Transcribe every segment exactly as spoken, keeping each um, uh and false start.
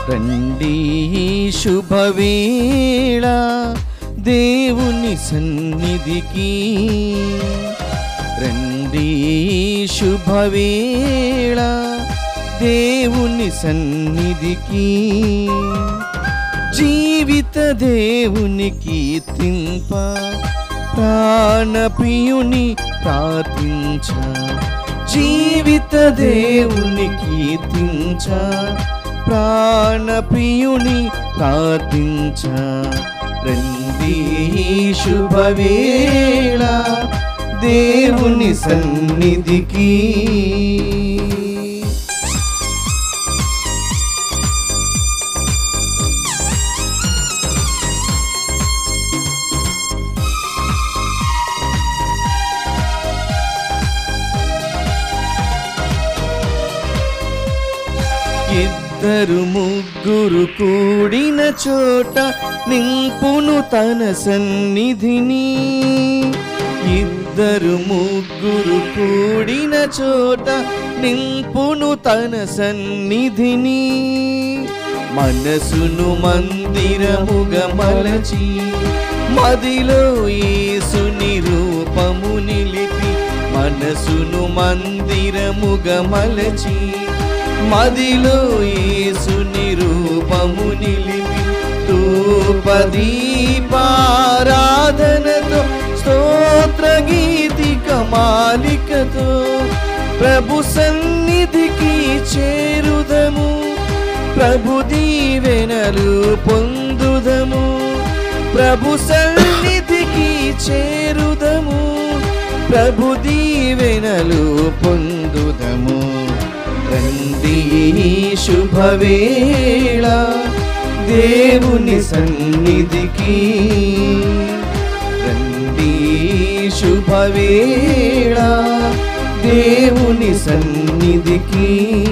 రండి శుభవేళ దేవుని సన్నిధికి, రండి శుభవేళ దేవుని సన్నిధికి, జీవిత దేవుని కీర్తింప ప్రాణప్రియుని ప్రార్థించ, జీవిత దేవుని కీర్తించ ప్రాణప్రియుని ప్రార్థించ, రండి శుభవేళ దేవుని సన్నిధికి. ఇద్దరు ముగ్గురు కూడిన చోట నింపును తన సన్నిధిని, ఇద్దరు ముగ్గురు కూడిన చోట నింపును తన సన్నిధిని, మనసును మందిరముగా మలచి మదిలో యేసుని రూపము నిలిపి, మనసును మందిరముగా మలచి మదిలో యేసుని రూపము నిలిపి, ధూపదీపారాధనతో స్తోత్ర గీతిక మాలికతో ప్రభు సన్నిధికి చేరుదము, ప్రభు దీవెనలు పొందుదము, ప్రభు సన్నిధికి చేరుదము, ప్రభు దీవెనలు పొందుదము, రండి శుభవేళ దేవుని సన్నిధికి, రండి శుభవేళ దేవుని సన్నిధికి.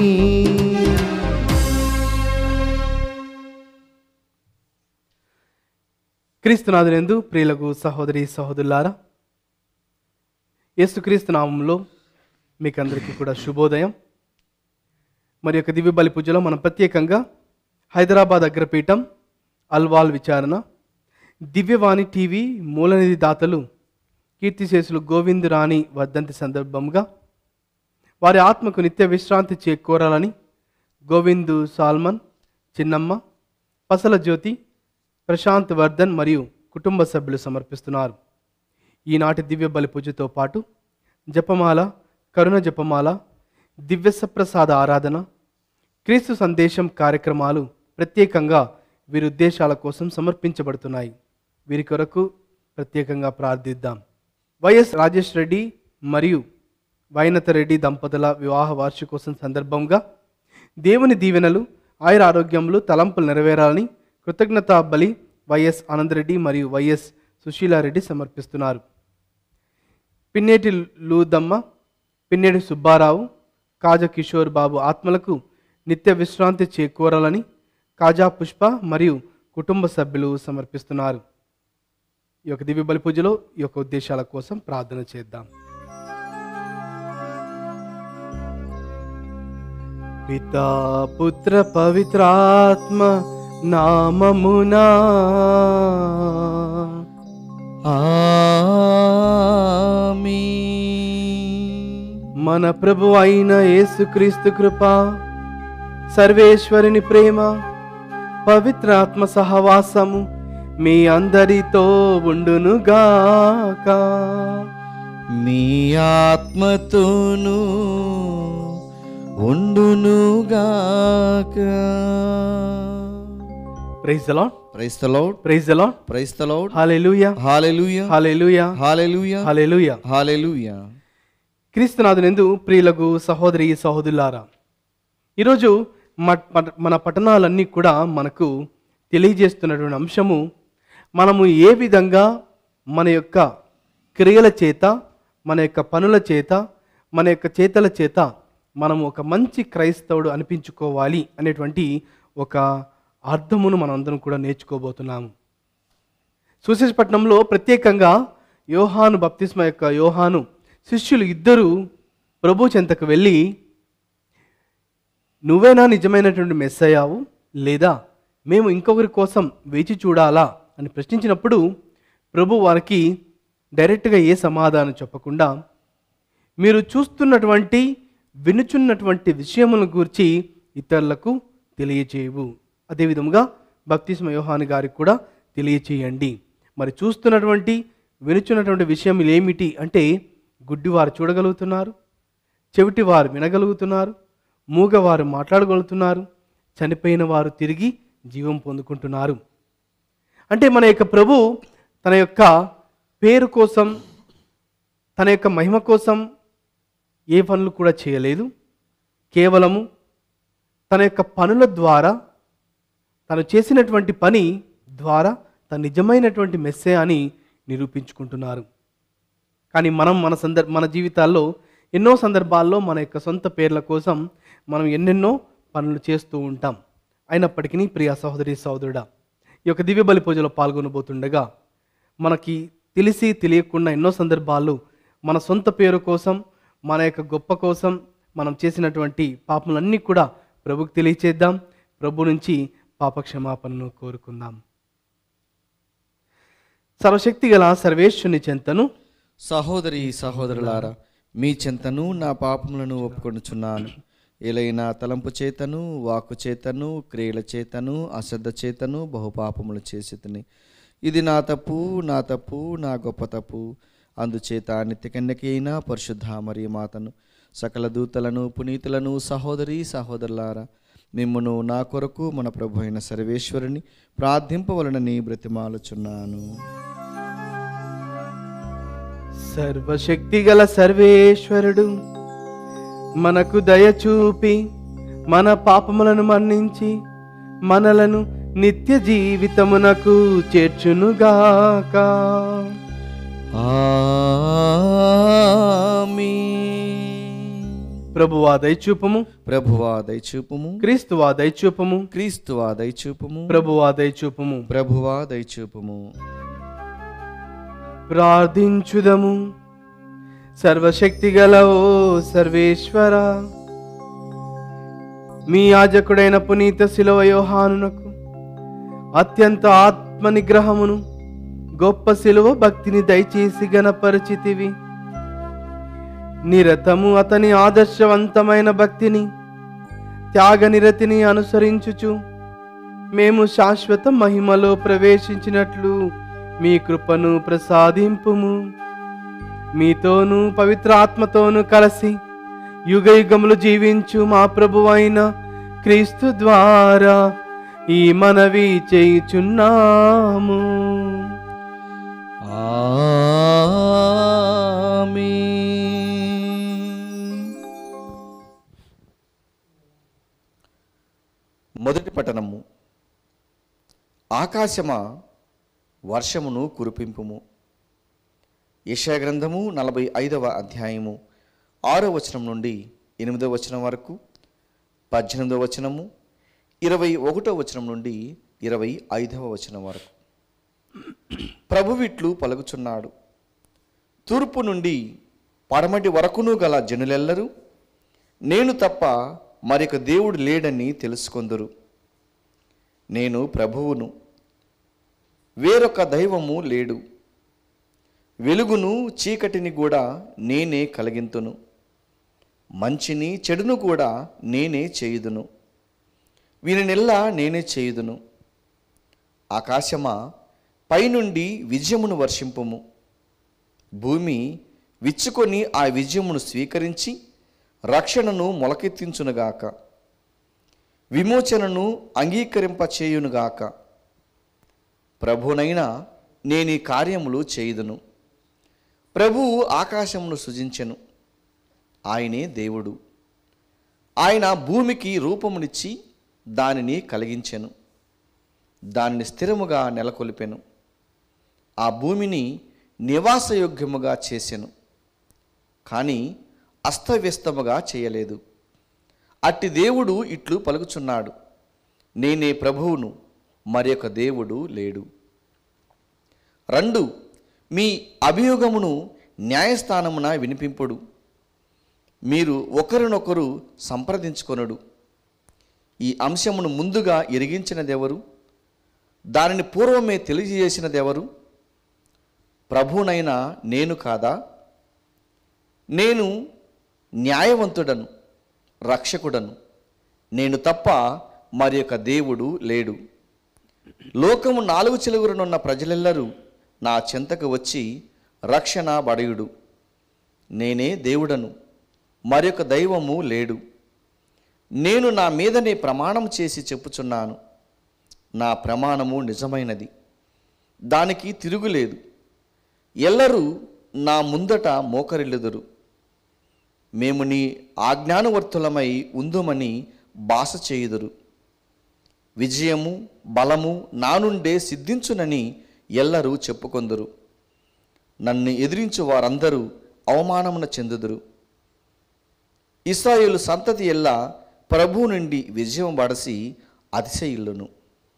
క్రీస్తునాథునందు ప్రియులకు సహోదరి సహోదరులారా, యేసుక్రీస్తు నామంలో మీకందరికీ కూడా శుభోదయం. మరి యొక్క దివ్య బలి పూజలో మనం ప్రత్యేకంగా హైదరాబాద్ అగ్రపీఠం అల్వాల్ విచారణ దివ్యవాణి టీవీ మూలనిధి దాతలు కీర్తిశేషులు గోవిందు రాణి వర్ధంతి సందర్భంగా వారి ఆత్మకు నిత్య విశ్రాంతి చేకూరాలని గోవిందు సాల్మన్, చిన్నమ్మ, పసల జ్యోతి, ప్రశాంత్ వర్ధన్ మరియు కుటుంబ సభ్యులు సమర్పిస్తున్నారు. ఈనాటి దివ్య బలి పూజతో పాటు జపమాల, కరుణ జపమాల, దివ్య సప్రసాద ఆరాధన, క్రీస్తు సందేశం కార్యక్రమాలు ప్రత్యేకంగా వీరి ఉద్దేశాల కోసం సమర్పించబడుతున్నాయి. వీరి కొరకు ప్రత్యేకంగా ప్రార్థిద్దాం. వైఎస్ రాజేష్ రెడ్డి మరియు వైనత రెడ్డి దంపతుల వివాహ వార్షికోత్సవం సందర్భంగా దేవుని దీవెనలు, ఆయుర ఆరోగ్యములు, తలంపులు నెరవేరాలని కృతజ్ఞతా బలి వైఎస్ ఆనందరెడ్డి మరియు వైఎస్ సుశీలారెడ్డి సమర్పిస్తున్నారు. పిన్నేటి లూదమ్మ, పిన్నేటి సుబ్బారావు, కాజా కిషోర్ బాబు ఆత్మలకు నిత్య విశ్రాంతి చేకూరాలని కాజా పుష్ప మరియు కుటుంబ సభ్యులు సమర్పిస్తున్నారు. ఈ యొక్క దివ్య బలి పూజలో ఈ యొక్క ఉద్దేశాల కోసం ప్రార్థన చేద్దాం. పితా పుత్ర పవిత్రాత్మ నామమునా ఆమేన్. మన ప్రభు అయిన యేసుక్రీస్తు కృప, సర్వేశ్వరుని ప్రేమ, పవిత్ర ఆత్మ సహవాసము మీ అందరితో ఉండునుగాక. మీ ఆత్మతోనూ ఉండునుగాక. Praise the Lord, praise the Lord, praise the Lord, praise the Lord. Hallelujah, hallelujah, hallelujah, hallelujah, hallelujah, hallelujah. క్రీస్తునాథునందు ప్రియులకు సహోదరి సహోదరులారా, ఈరోజు మన పట్టణాలన్నీ కూడా మనకు తెలియజేస్తున్నటువంటి అంశము, మనము ఏ విధంగా మన యొక్క క్రియల చేత, మన యొక్క పనుల చేత, మన యొక్క చేతల చేత మనము ఒక మంచి క్రైస్తవుడు అనిపించుకోవాలి అనేటువంటి ఒక అర్థమును మనం అందరం కూడా నేర్చుకోబోతున్నాము. సువిశేషపట్నంలో ప్రత్యేకంగా యోహాను బప్తిస్మ యొక్క యోహాను శిష్యులు ఇద్దరు ప్రభు చెంతకు వెళ్ళి, నువ్వేనా నిజమైనటువంటి మెస్సయ్యావు, లేదా మేము ఇంకొకరి కోసం వేచి చూడాలా అని ప్రశ్నించినప్పుడు ప్రభు వారికి డైరెక్ట్గా ఏ సమాధానం చెప్పకుండా మీరు చూస్తున్నటువంటి వినుచున్నటువంటి విషయములను గూర్చి ఇతరులకు తెలియచేయవు, అదేవిధంగా బప్తిస్మ యోహాను గారికి కూడా తెలియచేయండి. మరి చూస్తున్నటువంటి వినుచున్నటువంటి విషయములు ఏమిటి అంటే, గుడ్డివారు చూడగలుగుతున్నారు, చెవిటివారు వినగలుగుతున్నారు, మూగవారు మాట్లాడగలుగుతున్నారు, చనిపోయిన వారు తిరిగి జీవం పొందుకుంటున్నారు. అంటే మన యొక్క ప్రభు తన యొక్క పేరు కోసం, తన యొక్క మహిమ కోసం ఏ పనులు కూడా చేయలేదు. కేవలము తన యొక్క పనుల ద్వారా, తను చేసినటువంటి పని ద్వారా తన నిజమైనటువంటి మెస్సే అని నిరూపించుకుంటున్నారు. కానీ మనం మన సందర్భ మన జీవితాల్లో ఎన్నో సందర్భాల్లో మన యొక్క సొంత పేర్ల కోసం మనం ఎన్నెన్నో పనులు చేస్తూ ఉంటాం. అయినప్పటికీ ప్రియ సహోదరి సహోదరుడా, ఈ యొక్క దివ్య బలి పూజలో పాల్గొనబోతుండగా మనకి తెలిసి తెలియకుండా ఎన్నో సందర్భాల్లో మన సొంత పేరు కోసం, మన యొక్క గొప్ప కోసం మనం చేసినటువంటి పాపములన్నీ కూడా ప్రభుకు తెలియచేద్దాం. ప్రభు నుంచి పాపక్షమాపణను కోరుకుందాం. సర్వశక్తి గల సర్వేశ్వరుని చెంతను సహోదరి సహోదరులారా, మీ చెంతను నా పాపములను ఒప్పుకొనుచున్నాను. ఏలైనా తలంపు చేతను, వాక్కు చేతను, క్రియల చేతను, అశ్రద్ధ చేతను బహుపాపములు చేసితిని. ఇది నా తప్పు, నా తప్పు, నా గొప్ప తప్పు. అందుచేత నిత్యకన్యకి అయిన పరిశుద్ధ మరియ మాతను, సకల దూతలను, పునీతులను, సహోదరి సహోదరులారా, మిమ్మును నా కొరకు మన ప్రభు అయిన సర్వేశ్వరుని ప్రార్థింపవలనని బ్రతిమాలుచున్నాను. సర్వశక్తి గల సర్వేశ్వరుడు మనకు దయచూపి మన పాపములను మన్నించి మనలను నిత్య జీవితమునకు చేర్చునుగాక. ఆమేన్. ప్రభువా దయచూపము, ప్రభువా దయచూపుము, క్రీస్తువా దయచూపము, క్రీస్తువా దయచూపుము, ప్రభువా దయచూపము. ప్రభువా దయచూపుము. ప్రార్థించుదము. సర్వశక్తి గల ఓ సర్వేశ్వర, మీ యాజకుడైన పునీత శిలువ యోహానునకు అత్యంత ఆత్మ నిగ్రహమును, గొప్ప శిలువ భక్తిని దయచేసి గణపరిచితివి. నిరతము అతని ఆదర్శవంతమైన భక్తిని, త్యాగ నిరతిని అనుసరించుచు మేము శాశ్వత మహిమలో ప్రవేశించినట్లు మీ కృపను ప్రసాదింపుము. మీతోనూ పవిత్ర ఆత్మతోనూ కలిసి యుగ యుగములు జీవించు మా ప్రభువైన క్రీస్తు ద్వారా ఈ మనవి చేయుచున్నాము. ఆమేన్. మొదటి పఠనము. ఆకాశమా వర్షమును కురిపింపుము. యెషయా గ్రంథము నలభై ఐదవ అధ్యాయము ఆరో వచనం నుండి ఎనిమిదవ వచనం వరకు, పద్దెనిమిదవ వచనము, ఇరవై ఒకటో వచనం నుండి ఇరవై ఐదవ వచనం వరకు. ప్రభువిట్లు పలుకుచున్నాడు. తూర్పు నుండి పడమటి వరకును గల జనులెల్లరూ నేను తప్ప మరొక దేవుడు లేడని తెలుసుకొందురు. నేను ప్రభువును, వేరొక దైవము లేడు. వెలుగును చీకటిని కూడా నేనే కలిగింతును, మంచిని చెడును కూడా నేనే చేయుదును. వీనినెల్లా నేనే చేయుదును. ఆకాశమా పైనుండి విజయమును వర్షింపుము. భూమి విచ్చుకొని ఆ విజయమును స్వీకరించి రక్షణను మొలకెత్తించునుగాక, విమోచనను అంగీకరింపచేయునుగాక. ప్రభునైనా నేను ఈ కార్యములు చేయుదును. ప్రభువు ఆకాశమును సృజించెను, ఆయనే దేవుడు. ఆయన భూమికి రూపమునిచ్చి దానిని కలిగించెను, దానిని స్థిరముగా నెలకొల్పెను. ఆ భూమిని నివాసయోగ్యముగా చేసెను, కానీ అస్తవ్యస్తముగా చేయలేదు. అట్టి దేవుడు ఇట్లు పలుకుచున్నాడు, నేనే ప్రభువును, మరొక దేవుడు లేడు. రెండు, మీ అభియోగమును న్యాయస్థానమున వినిపింపుడు. మీరు ఒకరినొకరు సంప్రదించుకొనుడు. ఈ అంశమును ముందుగా ఎరిగించినదెవరు? దానిని పూర్వమే తెలియజేసినదెవరు? ప్రభువునైనా నేను కాదా? నేను న్యాయవంతుడను, రక్షకుడను. నేను తప్ప మరి యొక్క దేవుడు లేడు. లోకము నాలుగు చిలుగురునున్న ప్రజలెల్లరూ నా చెంతకు వచ్చి రక్షణ బడయుడు. నేనే దేవుడను, మరి యొక్క దైవము లేడు. నేను నా మీదనే ప్రమాణం చేసి చెప్పుచున్నాను. నా ప్రమాణము నిజమైనది, దానికి తిరుగులేదు. ఎల్లరూ నా ముందట మోకరిల్లుదురు. మేము నీ ఆజ్ఞానువర్తులమై ఉందుమని భాష చేయుదురు. విజయము బలము నా నుండే సిద్ధించునని ఎల్లరూ చెప్పుకొందురు. నన్ను ఎదిరించు వారందరూ అవమానమున చెందుదురు. ఇశ్రాయేలు సంతతి ఎల్లా ప్రభువు నుండి విజయం బడసి అతిశయిల్లును.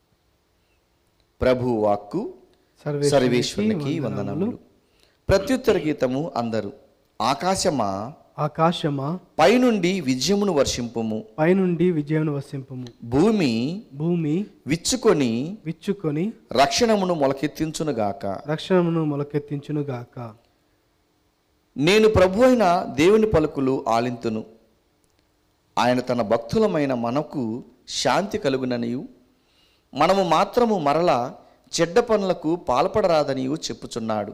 ప్రభు వాక్కు. సర్వేశ్వరునికి వందనములు. ప్రత్యుత్తర గీతము అందరు. ఆకాశమా ఆకాశమా పైనుండి విజయమును వర్షింపుము, పైనుండి విజయమును వర్షింపుము. భూమి భూమి విచ్చుకొని విచ్చుకొని రక్షణమును మొలకెత్తించునుగాక, రక్షణమును మొలకెత్తించునుగాక. నేను ప్రభు అయిన దేవుని పలుకులు ఆలింతును. ఆయన తన భక్తులమైన మనకు శాంతి కలుగుననియు, మనము మాత్రము మరల చెడ్డ పనులకు పాల్పడరాదనియు చెప్పుచున్నాడు.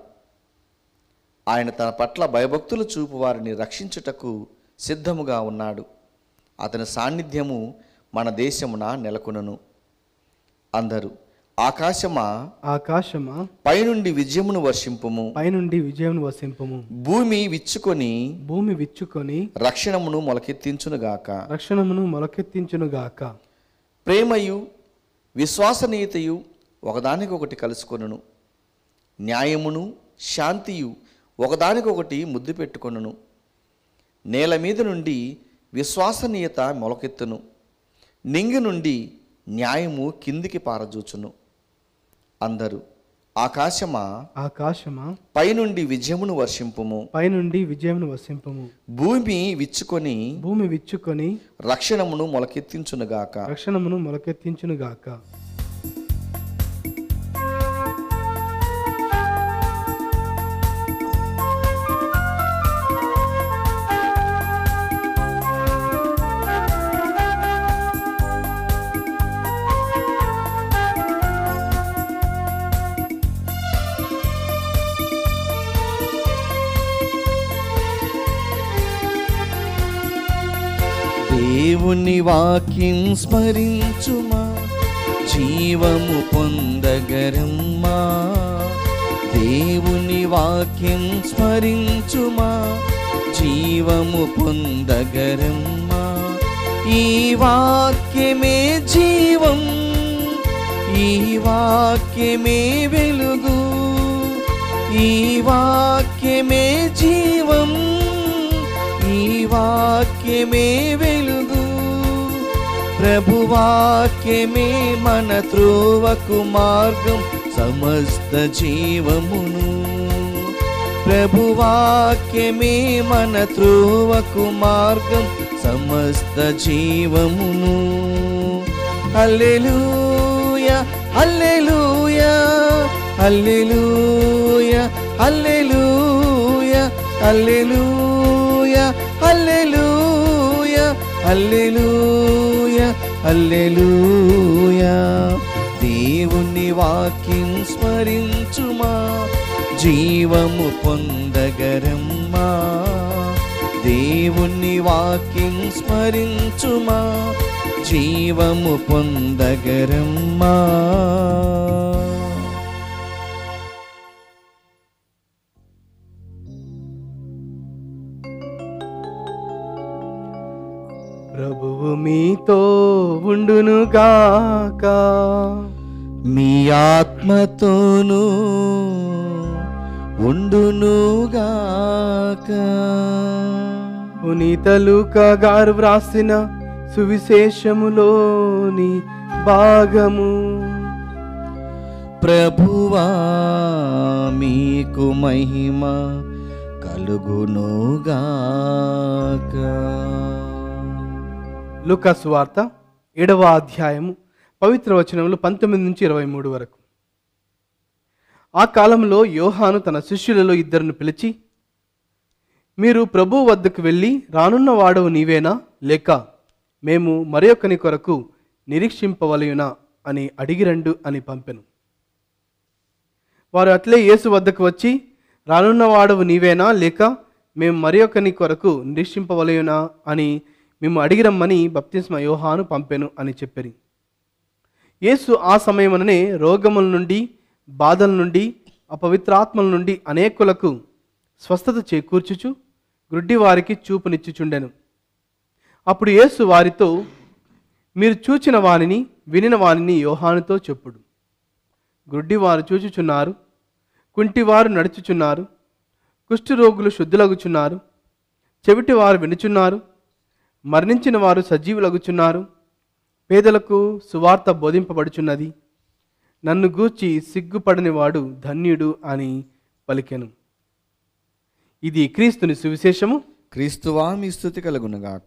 ఆయన తన పట్ల భయభక్తులు చూపు వారిని రక్షించుటకు సిద్ధముగా ఉన్నాడు. అతని సాన్నిధ్యము మన దేశమున నెలకొనును. అందరూ ఆకాశమా ఆకాశమా పైనుండి విజయమును వర్షింపుము, పైనుండి విజయమును వర్షింపుము. భూమి విచ్చుకొని భూమి విచ్చుకొని రక్షణమును మొలకెత్తించునుగాక, రక్షణమును మొలకెత్తించునుగాక. ప్రేమయు విశ్వసనీయతయు ఒకదానికొకటి కలుసుకొనును. న్యాయమును శాంతియు ఒకదానికొకటి ముద్దు పెట్టుకొనును. నేల మీద నుండి విశ్వసనీయత మొలకెత్తును, నింగి నుండి న్యాయము కిందికి పారజూచును. అందరూ ఆకాశమా ఆకాశమా పైనుండి విజయమును వర్షింపుము, పైనుండి విజయమును వర్షింపుము. భూమి విచ్చుకొని భూమి విచ్చుకొని రక్షణమును మొలకెత్తించునుగాక. రక్షణమును మొలకెత్తించునుగాక. దేవుని వాక్యం స్మరించుమా, జీవము పొందగరమ్మా. దేవుని వాక్యం స్మరించుమా, జీవము పొందగరమ్మా. ఈ వాక్యమే జీవం, ఈ వాక్యమే వెలుగు, ఈ వాక్యమే జీవం, ఈ వాక్యమే వెలుగు. ప్రభువాక్యమే మన త్రోవకు మార్గం, సమస్త జీవమును. ప్రభువాక్యమే మన త్రోవకు మార్గం, సమస్త జీవమును. హల్లెలూయా hallelujah hallelujah hallelujah hallelujah hallelujah hallelujah హల్లెలూయా. దేవుని వాక్యం స్మరించుమా, జీవము పొందగరమ్మా. దేవుని వాక్యం స్మరించుమా, జీవము పొందగరమ్మా. ప్రభువు మీతో ఉండునుగాక, మీ ఆత్మతోనూ ఉండునుగాక. పునీత లూకా గారు వ్రాసిన సువిశేషములోని భాగము. ప్రభువా మీకు మహిమ కలుగునుగాక. లూకా సువార్త ఏడవ అధ్యాయము పవిత్ర వచనములు పంతొమ్మిది నుంచి ఇరవై మూడు వరకు. ఆ కాలంలో యోహాను తన శిష్యులలో ఇద్దరిని పిలిచి, మీరు ప్రభువు వద్దకు వెళ్ళి రానున్న వాడవు నీవేనా, లేక మేము మరొకని కొరకు నిరీక్షింపవలయునా అని అడిగిరండు అని పంపెను. వారు అట్లే యేసు వద్దకు వచ్చి, రానున్న వాడవు నీవేనా, లేక మేము మరొకని కొరకు నిరీక్షింపవలయునా అని మేము అడిగిరమ్మని బప్తిస్మ యోహాను పంపెను అని చెప్పిరి. యేసు ఆ సమయముననే రోగముల నుండి, బాధల నుండి, అపవిత్రాత్మల నుండి అనేకులకు స్వస్థత చేకూర్చుచు గ్రుడ్డి వారికి చూపునిచ్చుచుండెను. అప్పుడు యేసు వారితో, మీరు చూచిన వానిని వినిన వానిని యోహానుతో చెప్పుడు. గ్రుడ్డివారు చూచుచున్నారు, కుంటివారు నడుచుచున్నారు, కుష్ఠరోగులు శుద్ధులగుచున్నారు, చెవిటివారు వినుచున్నారు, మరణించిన వారు సజీవులగుచున్నారు, పేదలకు సువార్త బోధింపబడుచున్నది, నన్ను గూర్చి సిగ్గుపడని వాడు ధన్యుడు అని పలికెను. ఇది క్రీస్తుని సువిశేషము. క్రీస్తువా మీ స్తుతి కలుగునుగాక.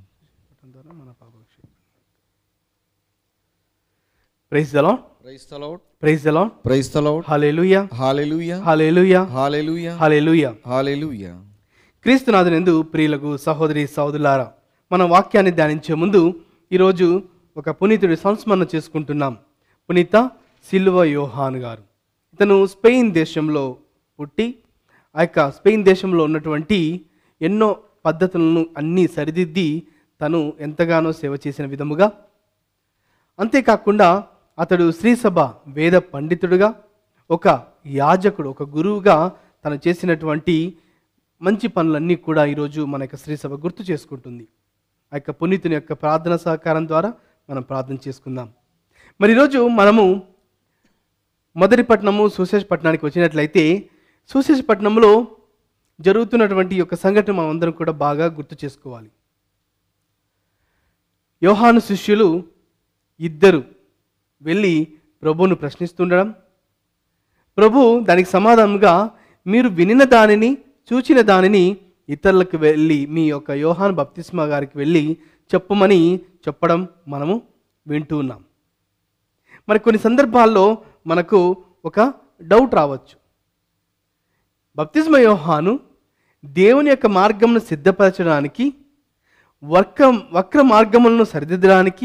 Praise the Lord. Praise the Lord. Praise the Lord. Praise the Lord. Hallelujah. Hallelujah. Hallelujah. Hallelujah. Hallelujah. Hallelujah. క్రీస్తునాథునందు ప్రియులకు సహోదరి సహోదరులారా, మన వాక్యాన్ని ధ్యానించే ముందు ఈరోజు ఒక పునీతుడి సంస్మరణ చేసుకుంటున్నాం. పునీత సిల్వ యోహాను గారు. ఇతను స్పెయిన్ దేశంలో పుట్టి ఆ యొక్క స్పెయిన్ దేశంలో ఉన్నటువంటి ఎన్నో పద్ధతులను అన్నీ సరిదిద్ది తను ఎంతగానో సేవ చేసిన విధముగా, అంతేకాకుండా అతడు శ్రీసభ వేద పండితుడుగా, ఒక యాజకుడు, ఒక గురువుగా తను చేసినటువంటి మంచి పనులన్నీ కూడా ఈరోజు మన యొక్క శ్రీసభ గుర్తు చేసుకుంటుంది. ఆ యొక్క పునీతుని యొక్క ప్రార్థన సహకారం ద్వారా మనం ప్రార్థన చేసుకుందాం. మరి ఈరోజు మనము మొదటిపట్నము సుశేషపట్నానికి వచ్చినట్లయితే, సుశేషపట్నంలో జరుగుతున్నటువంటి యొక్క సంఘటన మనం అందరం కూడా బాగా గుర్తు చేసుకోవాలి. యోహాను శిష్యులు ఇద్దరు వెళ్ళి ప్రభువును ప్రశ్నిస్తుండడం, ప్రభు దానికి సమాధానంగా మీరు వినిన దానిని, చూచిన దానిని ఇతరులకు వెళ్ళి మీ యొక్క యోహాను బప్తిస్మా గారికి వెళ్ళి చెప్పమని చెప్పడం మనము వింటూ ఉన్నాం. మరి కొన్ని సందర్భాల్లో మనకు ఒక డౌట్ రావచ్చు. బప్తిస్మ యోహాను దేవుని యొక్క మార్గమును సిద్ధపరచడానికి, వక్ర వక్ర మార్గములను సరిదిద్దడానికి,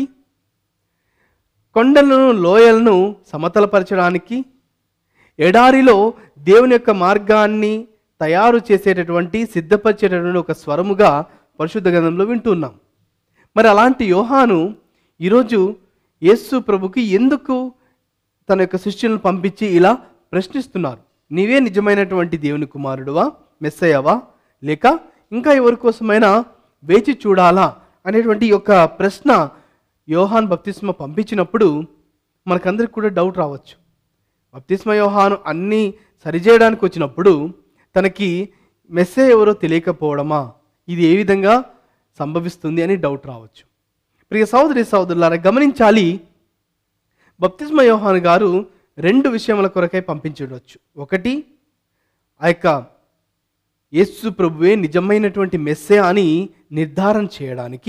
కొండలను లోయలను సమతలపరచడానికి, ఎడారిలో దేవుని యొక్క మార్గాన్ని తయారు చేసేటటువంటి సిద్ధపరిచేటటువంటి ఒక స్వరముగా పరిశుద్ధ గ్రంథంలో వింటున్నాం. మరి అలాంటి యోహాను ఈరోజు యేసు ప్రభుకి ఎందుకు తన యొక్క శిష్యులను పంపించి ఇలా ప్రశ్నిస్తున్నారు? నీవే నిజమైనటువంటి దేవుని కుమారుడువా, మెస్సయ్యవా, లేక ఇంకా ఎవరి కోసమైనా వేచి చూడాలా అనేటువంటి యొక్క ప్రశ్న యోహాను బప్తిస్మ పంపించినప్పుడు మనకందరికి కూడా డౌట్ రావచ్చు. బప్తిస్మ యోహాను అన్నీ సరిచేయడానికి వచ్చినప్పుడు తనకి మెస్సయ్య ఎవరో తెలియకపోవడమా, ఇది ఏ విధంగా సంభవిస్తుంది అని డౌట్ రావచ్చు. ప్రియ సహోదరి సహోదరులారా, గమనించాలి, బప్తిస్మ యోహాను గారు రెండు విషయముల కొరకై పంపించవచ్చు. ఒకటి, ఆ యొక్క యేసు ప్రభువే నిజమైనటువంటి మెస్సయ్య అని నిర్ధారణ చేయడానికి.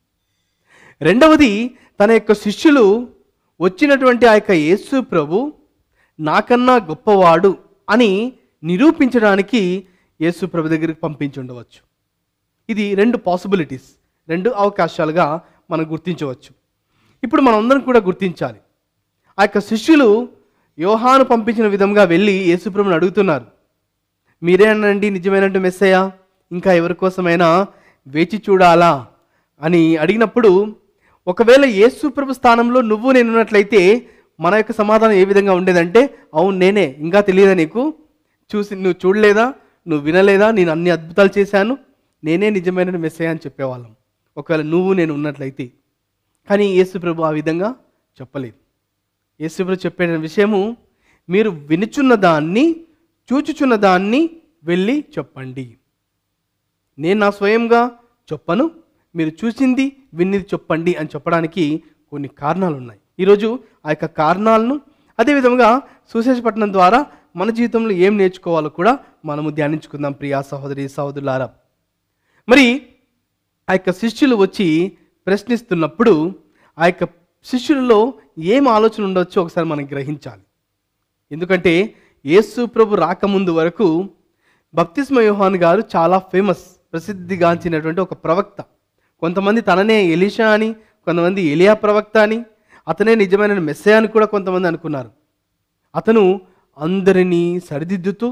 రెండవది, తన యొక్క శిష్యులు వచ్చినటువంటి ఆ యొక్క యేసు ప్రభు నాకన్నా గొప్పవాడు అని నిరూపించడానికి యేసు ప్రభు దగ్గరికి పంపించి ఉండవచ్చు. ఇది రెండు పాసిబిలిటీస్, రెండు అవకాశాలుగా మనం గుర్తించవచ్చు. ఇప్పుడు మనం అందరం కూడా గుర్తించాలి, ఆ యొక్క శిష్యులు యోహాను పంపించిన విధంగా వెళ్ళి యేసు ప్రభుని అడుగుతున్నారు, మీరేనండి నిజమైనట్టు మెస్సయ్య, ఇంకా ఎవరి కోసమైనా వేచి చూడాలా అని అడిగినప్పుడు, ఒకవేళ యేసు ప్రభు స్థానంలో నువ్వు నేను ఉన్నట్లయితే మన యొక్క సమాధానం ఏ విధంగా ఉండేదంటే, అవును నేనే, ఇంకా తెలియదా నీకు, చూసి నువ్వు చూడలేదా, నువ్వు వినలేదా, నేను అన్ని అద్భుతాలు చేశాను, నేనే నిజమైన మెస్సయ్య అని చెప్పేవాళ్ళం ఒకవేళ నువ్వు నేను ఉన్నట్లయితే. కానీ యేసు ప్రభు ఆ విధంగా చెప్పలేదు. యేసు ప్రభు చెప్పే విషయము, మీరు వినుచున్న దాన్ని, చూచుచున్న దాన్ని వెళ్ళి చెప్పండి. నేను నా స్వయంగా చెప్పను, మీరు చూసింది విన్నది చెప్పండి అని చెప్పడానికి కొన్ని కారణాలు ఉన్నాయి. ఈరోజు ఆ యొక్క కారణాలను, అదేవిధంగా సుశేషపట్నం ద్వారా మన జీవితంలో ఏం నేర్చుకోవాలో కూడా మనము ధ్యానించుకుందాం ప్రియా సహోదరి సహోదరులారా. మరి ఆ యొక్క శిష్యులు వచ్చి ప్రశ్నిస్తున్నప్పుడు ఆ యొక్క శిష్యులలో ఏం ఆలోచన ఉండొచ్చో ఒకసారి మనం గ్రహించాలి. ఎందుకంటే యేసు ప్రభు రాకముందు వరకు బప్తిస్మ యోహాను గారు చాలా ఫేమస్, ప్రసిద్ధిగాంచినటువంటి ఒక ప్రవక్త. కొంతమంది తననే ఎలీషా అని, కొంతమంది ఎలియా ప్రవక్త అని, అతనే నిజమైన మెస్సయా అని కూడా కొంతమంది అనుకున్నారు. అతను అందరినీ సరిదిద్దుతూ,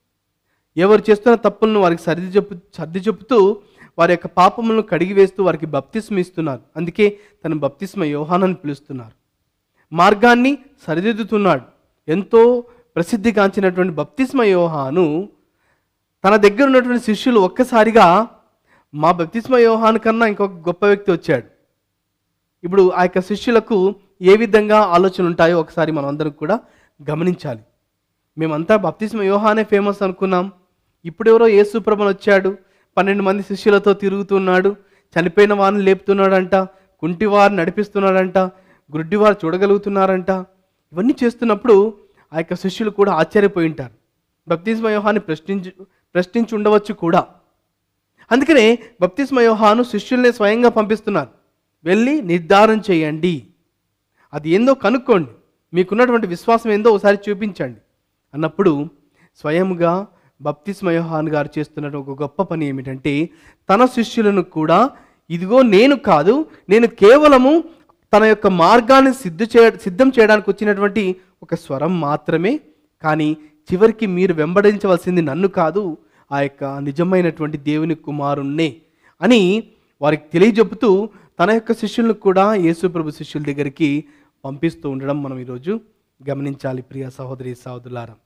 ఎవరు చేస్తున్న తప్పులను వారికి సరిది చెప్పు సర్ది చెప్పుతూ వారి యొక్క పాపములను కడిగి వేస్తూ వారికి బప్తిస్మ ఇస్తున్నారు. అందుకే తను బప్తిస్మ యోహాను అని పిలుస్తున్నారు. మార్గాన్ని సరిదిద్దుతున్నాడు. ఎంతో ప్రసిద్ధిగాంచినటువంటి బప్తిస్మ యోహాను తన దగ్గర ఉన్నటువంటి శిష్యులు ఒక్కసారిగా మా బప్తిస్మ యోహాను కన్నా ఇంకొక గొప్ప వ్యక్తి వచ్చాడు. ఇప్పుడు ఆ యొక్క శిష్యులకు ఏ విధంగా ఆలోచనలు ఉంటాయో ఒకసారి మనం అందరం కూడా గమనించాలి. మేమంతా బప్తిస్మ యోహానే ఫేమస్ అనుకున్నాం, ఇప్పుడెవరో యేసు ప్రభువు వచ్చాడు, పన్నెండు మంది శిష్యులతో తిరుగుతున్నాడు, చనిపోయిన వారిని లేపుతున్నాడంట, కుంటివారిని నడిపిస్తున్నాడంట, గుడ్డివారు చూడగలుగుతున్నారంట. ఇవన్నీ చేస్తున్నప్పుడు ఆ యొక్క శిష్యులు కూడా ఆశ్చర్యపోయి ఉంటారు. బప్తిస్మ యోహాన్ని ప్రశ్నించి ప్రశ్నించి ఉండవచ్చు కూడా. అందుకనే బప్తిస్మ యోహాను శిష్యుల్ని స్వయంగా పంపిస్తున్నారు. వెళ్ళి నిర్ధారణ చేయండి, అది ఏందో కనుక్కోండి, మీకున్నటువంటి విశ్వాసం ఏందో ఒకసారి చూపించండి అన్నప్పుడు స్వయంగా బప్తిస్మ యోహాను గారు చేస్తున్న ఒక గొప్ప పని ఏమిటంటే తన శిష్యులను కూడా ఇదిగో నేను కాదు, నేను కేవలము తన యొక్క మార్గాన్ని సిద్ధ చే సిద్ధం చేయడానికి వచ్చినటువంటి ఒక స్వరం మాత్రమే, కానీ చివరికి మీరు వెంబడించవలసింది నన్ను కాదు, ఆ యొక్క నిజమైనటువంటి దేవుని కుమారుణ్ణే అని వారికి తెలియజెప్పుతూ తన యొక్క శిష్యులను కూడా యేసు ప్రభు శిష్యుల దగ్గరికి పంపిస్తూ ఉండడం మనం ఈరోజు గమనించాలి. ప్రియ సహోదరి సహోదరులారా,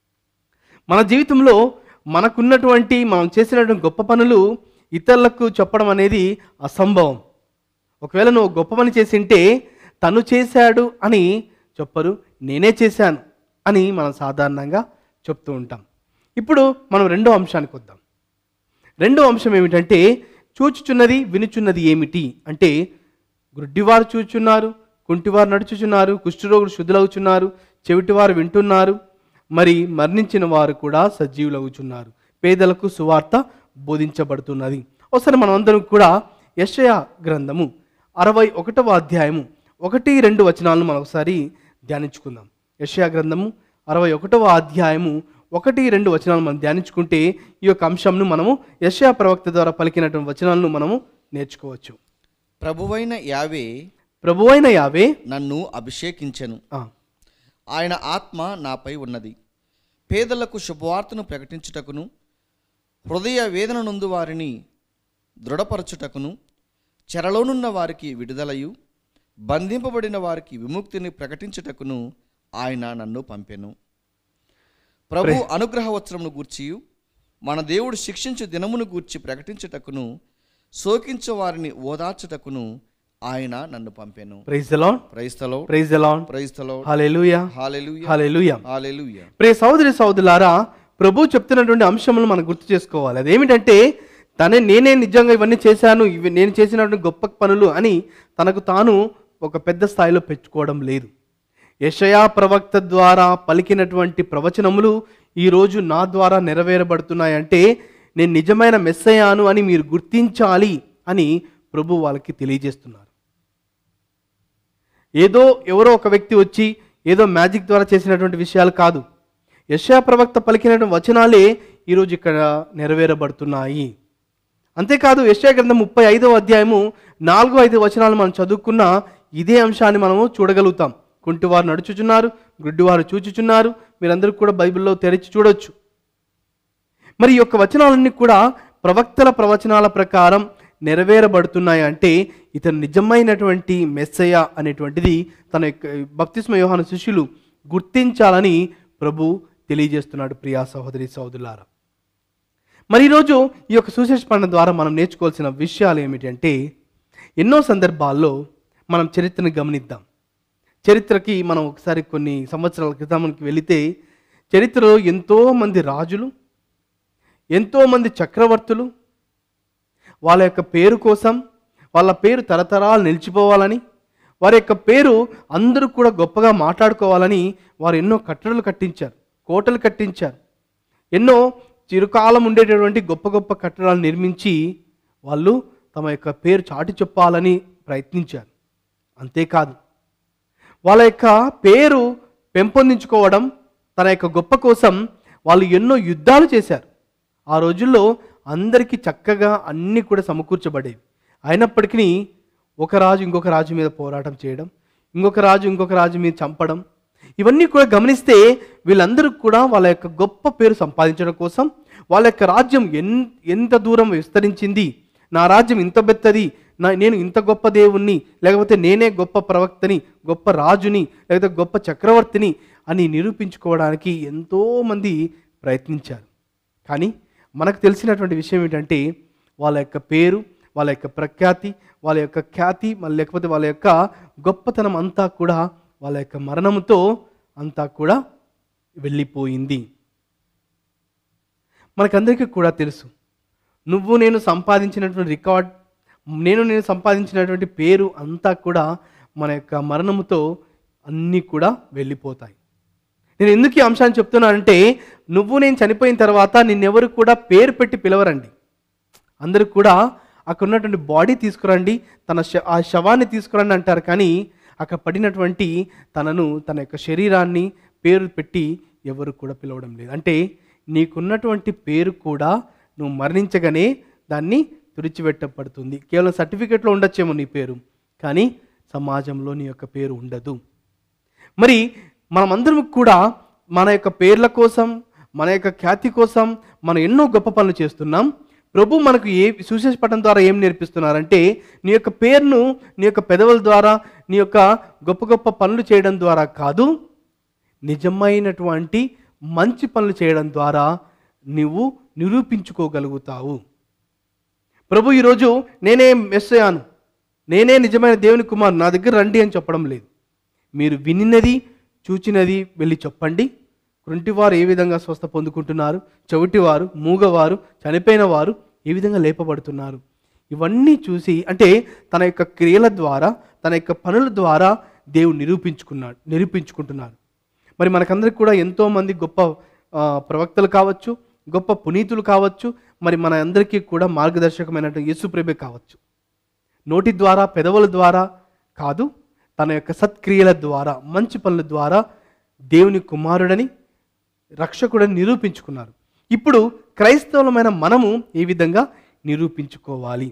మన జీవితంలో మనకున్నటువంటి మనం చేసినటువంటి గొప్ప పనులు ఇతరులకు చెప్పడం అనేది అసంభవం. ఒకవేళ నువ్వు గొప్ప పని చేసింటే తను చేశాడు అని చెప్పరు, నేనే చేశాను అని మనం సాధారణంగా చెప్తూ ఉంటాం. ఇప్పుడు మనం రెండో అంశానికి వద్దాం. రెండో అంశం ఏమిటంటే చూచుచున్నది వినుచున్నది ఏమిటి అంటే, గుడ్డివారు చూచున్నారు, కుంటివారు నడుచుచున్నారు, కుష్ఠరోగులు శుద్ధులవుచున్నారు, చెవిటివారు వింటున్నారు, మరి మరణించిన వారు కూడా సజీవులవుచున్నారు, పేదలకు సువార్త బోధించబడుతున్నది. ఒకసారి మనం అందరం కూడా యెషయా గ్రంథము అరవై ఒకటవ అధ్యాయము ఒకటి రెండు వచనాలను మనం ఒకసారి ధ్యానించుకుందాం. యెషయా గ్రంథము అరవై ఒకటవ అధ్యాయము ఒకటి రెండు వచనాలను మనం ధ్యానించుకుంటే ఈ యొక్క అంశంను మనము యెషయా ప్రవక్త ద్వారా పలికినటువంటి వచనాలను మనము నేర్చుకోవచ్చు. ప్రభువైన యావే ప్రభువైన యావే నన్ను అభిషేకించెను, ఆ, ఆయన ఆత్మ నాపై ఉన్నది, పేదలకు శుభవార్తను ప్రకటించుటకును, హృదయ వేదన నుండి వారిని దృఢపరచుటకును, చెరలోనున్న వారికి విడుదలయు, బంధింపబడిన వారికి విముక్తిని ప్రకటించుటకును ఆయన నన్ను పంపెను. ప్రభు అనుగ్రహ వస్త్రమును గూర్చియు మన దేవుడు శిక్షించు దినమును గూర్చి ప్రకటించుటకును, శోకించు వారిని ఓదార్చుటకును ఆయన నన్ను పంపెను. Praise the Lord, praise the Lord, praise the Lord, praise the Lord, hallelujah, hallelujah, hallelujah, hallelujah. ప్రియ సహోదరి సహోదరులారా, ప్రభు చెప్తున్నటువంటి అంశములను మనం గుర్తు చేసుకోవాలి. అదేమిటంటే తనే నేనే నిజంగా ఇవన్నీ చేశాను, ఇవి నేను చేసినటువంటి గొప్ప పనులు అని తనకు తాను ఒక పెద్ద స్థాయిలో పెంచుకోవడం లేదు. యెషయా ప్రవక్త ద్వారా పలికినటువంటి ప్రవచనములు ఈరోజు నా ద్వారా నెరవేరబడుతున్నాయంటే నేను నిజమైన మెస్సయాను అని మీరు గుర్తించాలి అని ప్రభు వాళ్ళకి తెలియజేస్తున్నారు. ఏదో ఎవరో ఒక వ్యక్తి వచ్చి ఏదో మ్యాజిక్ ద్వారా చేసినటువంటి విషయాలు కాదు. యెషయా ప్రవక్త పలికినటువంటి వచనాలే ఈరోజు ఇక్కడ నెరవేరబడుతున్నాయి. అంతేకాదు యెషయా గ్రంథం ముప్పై ఐదవ అధ్యాయము నాలుగు ఐదు వచనాలు మనం చదువుకున్న ఇదే అంశాన్ని మనము చూడగలుగుతాం. కుంటివారు నడుచుచున్నారు, గుడ్డివారు చూచుచున్నారు, మీరందరూ కూడా బైబిల్లో తెరిచి చూడొచ్చు. మరి ఈ యొక్క వచనాలన్నీ కూడా ప్రవక్తల ప్రవచనాల ప్రకారం నెరవేరబడుతున్నాయి అంటే ఇతను నిజమైనటువంటి మెస్సయ అనేటువంటిది తన యొక్క బప్తిస్మ యోహాను శిష్యులు గుర్తించాలని ప్రభు తెలియజేస్తున్నాడు. ప్రియా సహోదరి సహోదరులారా, మరి ఈరోజు ఈ యొక్క సువిశేష పండుగ ద్వారా మనం నేర్చుకోవాల్సిన విషయాలు ఏమిటంటే, ఎన్నో సందర్భాల్లో మనం చరిత్రను గమనిద్దాం. చరిత్రకి మనం ఒకసారి కొన్ని సంవత్సరాల క్రితానికి వెళితే చరిత్రలో ఎంతోమంది రాజులు, ఎంతోమంది చక్రవర్తులు వాళ్ళ యొక్క పేరు కోసం, వాళ్ళ పేరు తరతరాలు నిలిచిపోవాలని, వారి యొక్క పేరు అందరూ కూడా గొప్పగా మాట్లాడుకోవాలని వారు ఎన్నో కట్టడలు కట్టించారు, కోటలు కట్టించారు, ఎన్నో చిరుకాలం ఉండేటటువంటి గొప్ప గొప్ప కట్టడాలు నిర్మించి వాళ్ళు తమ యొక్క పేరు చాటి చెప్పాలని ప్రయత్నించారు. అంతేకాదు వాళ్ళ యొక్క పేరు పెంపొందించుకోవడం, తన యొక్క గొప్ప కోసం వాళ్ళు ఎన్నో యుద్ధాలు చేశారు. ఆ రోజుల్లో అందరికీ చక్కగా అన్నీ కూడా సమకూర్చబడేవి. అయినప్పటికీ ఒక రాజు ఇంకొక రాజు మీద పోరాటం చేయడం, ఇంకొక రాజు ఇంకొక రాజు మీద చంపడం, ఇవన్నీ కూడా గమనిస్తే వీళ్ళందరూ కూడా వాళ్ళ యొక్క గొప్ప పేరు సంపాదించడం కోసం, వాళ్ళ యొక్క రాజ్యం ఎన్ ఎంత దూరం విస్తరించింది, నా రాజ్యం ఇంత పెద్దది, నా నేను ఇంత గొప్ప దేవుణ్ణి, లేకపోతే నేనే గొప్ప ప్రవక్తని, గొప్ప రాజుని, లేకపోతే గొప్ప చక్రవర్తిని అని నిరూపించుకోవడానికి ఎంతోమంది ప్రయత్నించారు. కానీ మనకు తెలిసినటువంటి విషయం ఏంటంటే వాళ్ళ యొక్క పేరు, వాళ్ళ యొక్క ప్రఖ్యాతి, వాళ్ళ యొక్క ఖ్యాతి, మళ్ళీ లేకపోతే వాళ్ళ యొక్క గొప్పతనం అంతా కూడా వాళ్ళ యొక్క మరణంతో అంతా కూడా వెళ్ళిపోయింది. మనకందరికీ కూడా తెలుసు, నువ్వు నేను సంపాదించినటువంటి రికార్డ్, నేను నేను సంపాదించినటువంటి పేరు అంతా కూడా మన యొక్క మరణముతో అన్నీ కూడా వెళ్ళిపోతాయి. నేను ఎందుకు ఈ అంశాన్ని చెప్తున్నానంటే, నువ్వు నేను చనిపోయిన తర్వాత నిన్నెవరు కూడా పేరు పెట్టి పిలవరండి. అందరూ కూడా అక్కడ ఉన్నటువంటి బాడీ తీసుకురండి, తన శ ఆ శవాన్ని తీసుకురండి అంటారు. కానీ అక్కడ పడినటువంటి తనను, తన యొక్క శరీరాన్ని పేరు పెట్టి ఎవరు కూడా పిలవడం లేదు. అంటే నీకున్నటువంటి పేరు కూడా నువ్వు మరణించగానే దాన్ని తుడిచిపెట్టబడుతుంది. కేవలం సర్టిఫికెట్లో ఉండొచ్చేమో నీ పేరు, కానీ సమాజంలో నీ యొక్క పేరు ఉండదు. మరి మనమందరం కూడా మన యొక్క పేర్ల కోసం, మన యొక్క ఖ్యాతి కోసం మనం ఎన్నో గొప్ప పనులు చేస్తున్నాం. ప్రభు మనకు ఏ సువిశేష పఠనం ద్వారా ఏం నేర్పిస్తున్నారంటే, నీ యొక్క పేరును నీ యొక్క పెదవుల ద్వారా, నీ యొక్క గొప్ప గొప్ప పనులు చేయడం ద్వారా కాదు, నిజమైనటువంటి మంచి పనులు చేయడం ద్వారా నువ్వు నిరూపించుకోగలుగుతావు. ప్రభు ఈరోజు నేనే మెస్సయాను, నేనే నిజమైన దేవుని కుమారు, నా దగ్గర రండి అని చెప్పడం లేదు. మీరు వినినది చూచినది వెళ్ళి చెప్పండి. కుంటివారు ఏ విధంగా స్వస్థ పొందుకుంటున్నారు, చెవిటివారు, మూగవారు, చనిపోయిన వారు ఏ విధంగా లేపబడుతున్నారు, ఇవన్నీ చూసి, అంటే తన యొక్క క్రియల ద్వారా, తన యొక్క పనుల ద్వారా దేవుడు నిరూపించుకున్నాడు నిరూపించుకుంటున్నాడు. మరి మనకందరికి కూడా ఎంతోమంది గొప్ప ప్రవక్తలు కావచ్చు, గొప్ప పునీతులు కావచ్చు, మరి మన అందరికీ కూడా మార్గదర్శకమైనటువంటి యేసుప్రభువే కావచ్చు. నోటి ద్వారా, పెదవుల ద్వారా కాదు, తన యొక్క సత్క్రియల ద్వారా, మంచి పనుల ద్వారా దేవుని కుమారుడని, రక్షకుడని నిరూపించుకున్నారు. ఇప్పుడు క్రైస్తవులమైన మనము ఏ విధంగా నిరూపించుకోవాలి?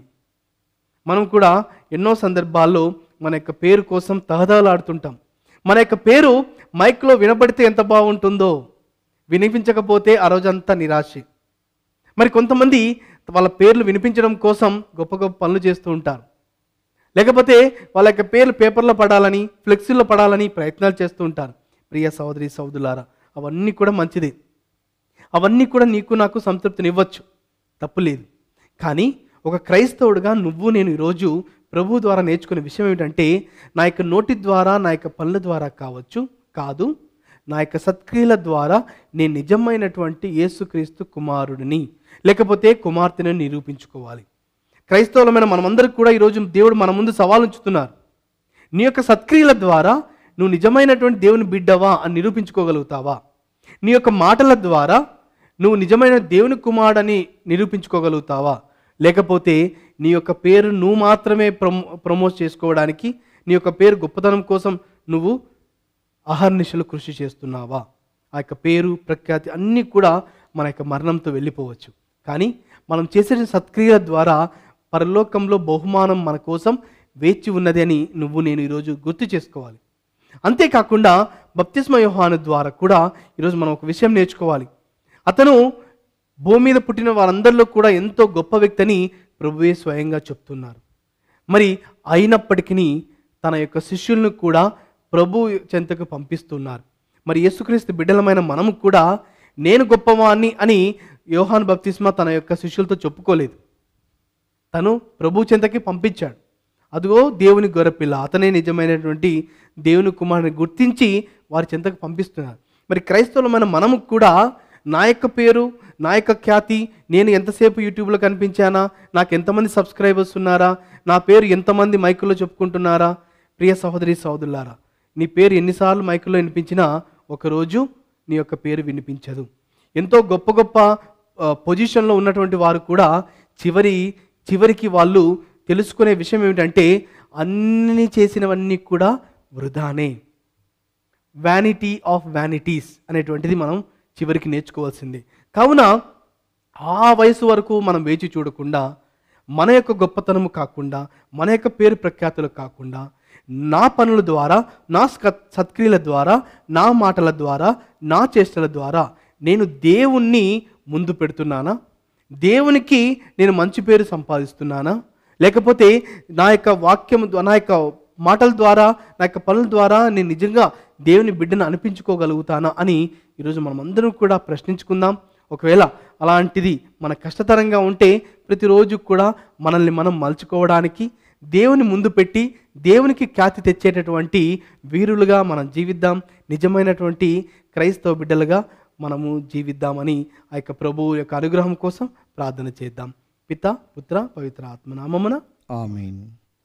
మనం కూడా ఎన్నో సందర్భాల్లో మన యొక్క పేరు కోసం తహతహలాడుతుంటాం. మన యొక్క పేరు మైక్లో వినబడితే ఎంత బాగుంటుందో, వినిపించకపోతే ఆ రోజంతా నిరాశే. మరి కొంతమంది వాళ్ళ పేర్లు వినిపించడం కోసం గొప్ప గొప్ప పనులు చేస్తూ ఉంటారు. లేకపోతే వాళ్ళ యొక్క పేర్లు పేపర్లో పడాలని, ఫ్లెక్సీల్లో పడాలని ప్రయత్నాలు చేస్తూ ఉంటారు. ప్రియ సహోదరి సహోదరులారా, అవన్నీ కూడా మంచిదే, అవన్నీ కూడా నీకు నాకు సంతృప్తినివ్వచ్చు, తప్పులేదు. కానీ ఒక క్రైస్తవుడిగా నువ్వు నేను ఈరోజు ప్రభు ద్వారా నేర్చుకునే విషయం ఏమిటంటే, నా యొక్క నోటి ద్వారా, నా యొక్క పనుల ద్వారా కావచ్చు, కాదు, నా యొక్క సత్క్రియల ద్వారా నేను నిజమైనటువంటి యేసుక్రీస్తు కుమారుడిని, లేకపోతే కుమార్తెని నిరూపించుకోవాలి. క్రైస్తవులమైన మనమందరికి కూడా ఈరోజు దేవుడు మన ముందు సవాలు ఉంచుతున్నారు. నీ యొక్క సత్క్రియల ద్వారా నువ్వు నిజమైనటువంటి దేవుని బిడ్డవా అని నిరూపించుకోగలుగుతావా? నీ యొక్క మాటల ద్వారా నువ్వు నిజమైన దేవుని కుమారుడని నిరూపించుకోగలుగుతావా? లేకపోతే నీ యొక్క పేరు నువ్వు మాత్రమే ప్రమో ప్రమోట్ చేసుకోవడానికి, నీ యొక్క పేరు గొప్పతనం కోసం నువ్వు అహర్నిశలు కృషి చేస్తున్నావా? ఆ యొక్క పేరు, ప్రఖ్యాతి అన్నీ కూడా మన యొక్క మరణంతో వెళ్ళిపోవచ్చు. కానీ మనం చేసే సత్క్రియల ద్వారా పరలోకంలో బహుమానం మన కోసం వేచి ఉన్నది అని నువ్వు నేను ఈరోజు గుర్తు చేసుకోవాలి. అంతేకాకుండా బప్తిస్మ యోహాను ద్వారా కూడా ఈరోజు మనం ఒక విషయం నేర్చుకోవాలి. అతను భూమి మీద పుట్టిన వారందరిలో కూడా ఎంతో గొప్ప వ్యక్తి అని ప్రభువే స్వయంగా చెప్తున్నారు. మరి అయినప్పటికీ తన యొక్క శిష్యులను కూడా ప్రభు చెంతకు పంపిస్తున్నారు. మరి యేసుక్రీస్తు బిడ్డలమైన మనము కూడా నేను గొప్పవాణ్ణి అని యోహాను బప్తిస్మ తన యొక్క శిష్యులతో చెప్పుకోలేదు. తను ప్రభు చెంతకి పంపించాడు. అదిగో దేవుని గొర్రెపిల్ల, అతనే నిజమైనటువంటి దేవుని కుమారుని గుర్తించి వారి చెంతకు పంపిస్తున్నారు. మరి క్రైస్తవులమైన మనము కూడా నా యొక్క పేరు, నా యొక్క ఖ్యాతి, నేను ఎంతసేపు యూట్యూబ్లో కనిపించానా, నాకు ఎంతమంది సబ్స్క్రైబర్స్ ఉన్నారా, నా పేరు ఎంతమంది మైకుల్లో చెప్పుకుంటున్నారా? ప్రియ సహోదరి సహోదరులారా, నీ పేరు ఎన్నిసార్లు మైకుల్లో వినిపించినా ఒకరోజు నీ యొక్క పేరు వినిపించదు. ఎంతో గొప్ప గొప్ప పొజిషన్లో ఉన్నటువంటి వారు కూడా చివరి చివరికి వాళ్ళు తెలుసుకునే విషయం ఏమిటంటే, అన్ని చేసినవన్నీ కూడా వృధానే. వ్యానిటీ ఆఫ్ వ్యానిటీస్ అనేటువంటిది మనం చివరికి నేర్చుకోవాల్సింది. కావున ఆ వయసు వరకు మనం వేచి చూడకుండా, మన యొక్క గొప్పతనము కాకుండా, మన యొక్క పేరు ప్రఖ్యాతులు కాకుండా, నా పనుల ద్వారా, నా సత్క్రియల ద్వారా, నా మాటల ద్వారా, నా చేష్టల ద్వారా నేను దేవుణ్ణి ముందు పెడుతున్నానా? దేవునికి నేను మంచి పేరు సంపాదిస్తున్నానా? లేకపోతే నా యొక్క వాక్యం, నా యొక్క మాటల ద్వారా, నా యొక్క పనుల ద్వారా నేను నిజంగా దేవుని బిడ్డను అనిపించుకోగలుగుతానా అని ఈరోజు మనం అందరం కూడా ప్రశ్నించుకుందాం. ఒకవేళ అలాంటిది మన కష్టతరంగా ఉంటే ప్రతిరోజు కూడా మనల్ని మనం మలుచుకోవడానికి, దేవుని ముందు పెట్టి దేవునికి ఖ్యాతి తెచ్చేటటువంటి వీరులుగా మనం జీవిద్దాం. నిజమైనటువంటి క్రైస్తవ బిడ్డలుగా మనము జీవిద్దామని ఆ యొక్క ప్రభువు యొక్క అనుగ్రహం కోసం ప్రార్థన చేద్దాం. పిత, పుత్ర, పవిత్ర ఆత్మ నామమున ఆమేన్.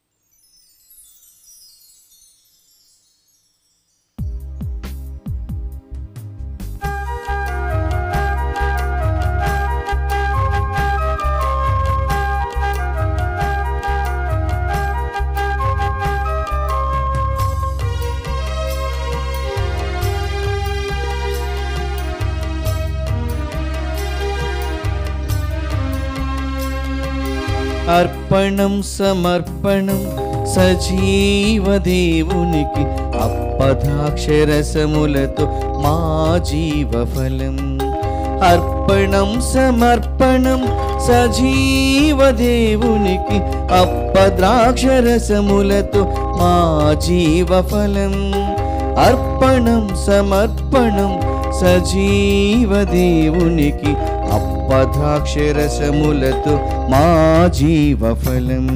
అర్పణం సమర్పణం సజీవ దేవునికి అప్పద్రాక్షరసములతో మా జీవ ఫలం. అర్పణం సమర్పణం సజీవ దేవునికి అప్పద్రాక్షరసములతో మా జీవ ఫలం. అర్పణం సమర్పణం సజీవ దేవునికి అప్పద్రాక్షరసములతో మా జీవ ఫలం.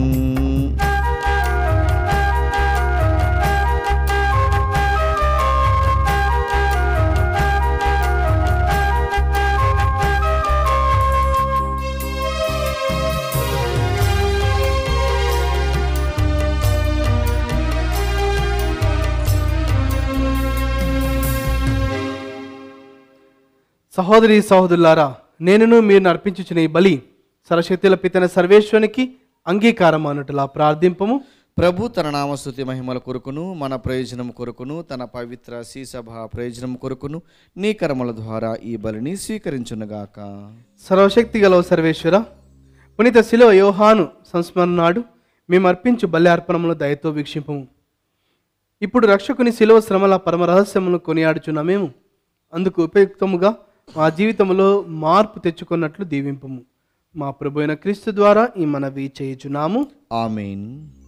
సహోదరి సహోదరులారా, నేనును మీరు అర్పించుచున్న ఈ బలి సర్వశక్తుల పితన సర్వేశ్వరునికి అంగీకారం అన్నట్టులా ప్రార్థింపము. ప్రభు తన నామస్తుతి మహిమల కొరకును, మన ప్రయోజనం కొరకును, తన పవిత్ర సభ ప్రయోజనం కొరకును నీ కర్మల ద్వారా ఈ బలిని స్వీకరించునుగాక. సర్వశక్తి గల సర్వేశ్వర, పునీత శిలువ యోహాను సంస్మరణ నాడు మేము అర్పించు బలి అర్పణములు దయతో వీక్షింపము. ఇప్పుడు రక్షకుని శిలువ శ్రమల పరమ రహస్యమును కొనియాడుచున్న మేము అందుకు ఉపయుక్తముగా మా జీవితంలో మార్పు తెచ్చుకున్నట్లు దీవింపము. మా ప్రభు అయిన క్రీస్తు ద్వారా ఈ మనవి చేయుచున్నాము. ఆమేన్.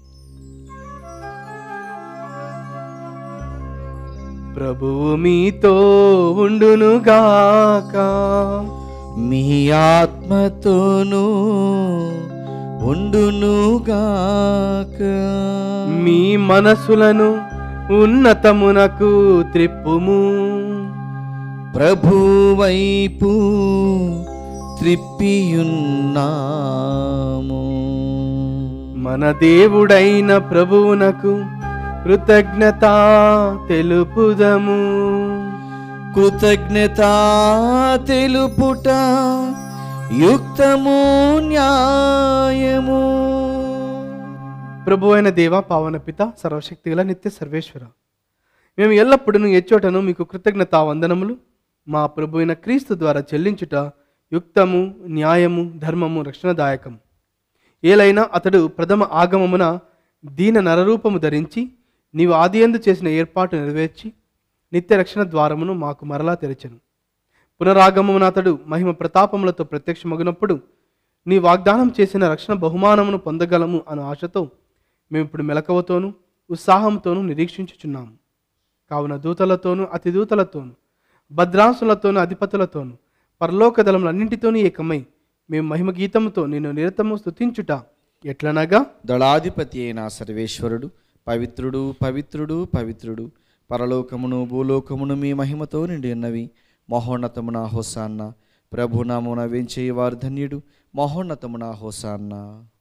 ప్రభువు మీతో ఉండునుగాక, మీ ఆత్మతోనూ ఉండునుగాక. మీ మనసులను ఉన్నతమునకు త్రిప్పుము. ప్రభు వైపు త్రిప్పియున్నాము. మన దేవుడైన ప్రభువునకు కృతజ్ఞత తెలుపుదము. కృతజ్ఞత తెలుపుట యుక్తము న్యాయము. ప్రభు అయిన దేవ, పావన పిత, సర్వశక్తిగల నిత్య సర్వేశ్వర, మేము ఎల్లప్పుడూ ఎచ్చోటను మీకు కృతజ్ఞతా వందనములు మా ప్రభు అయిన క్రీస్తు ద్వారా చెల్లించుట యుక్తము, న్యాయము, ధర్మము, రక్షణదాయకం. ఏలైనా అతడు ప్రథమ ఆగమమున దీన నరరూపము ధరించి నీవు ఆదియందు చేసిన ఏర్పాటు నెరవేర్చి నిత్య రక్షణ ద్వారమును మాకు మరలా తెరచెను. పునరాగమమున అతడు మహిమ ప్రతాపములతో ప్రత్యక్షమగినప్పుడు నీ వాగ్దానం చేసిన రక్షణ బహుమానమును పొందగలము అను ఆశతో మేము ఇప్పుడు మెలకువతోనూ ఉత్సాహంతోనూ నిరీక్షించుచున్నాము. కావున దూతలతోనూ అతి దూతలతోనూ భద్రాసులతోనూ అధిపతులతోనూ పరలోక దళములన్నింటితోనూ ఏకమై మేము మహిమ గీతముతో నిన్ను నిరతము స్తుతించుట ఎట్లనగా, దళాధిపతి అయిన సర్వేశ్వరుడు పవిత్రుడు పవిత్రుడు పవిత్రుడు, పరలోకమును భూలోకమును మీ మహిమతో నిండి ఉన్నవి. మహోన్నతమున హోసాన్న. ప్రభునామున వెంచేవారు ధన్యుడు. మహోన్నతమున హోసాన్న.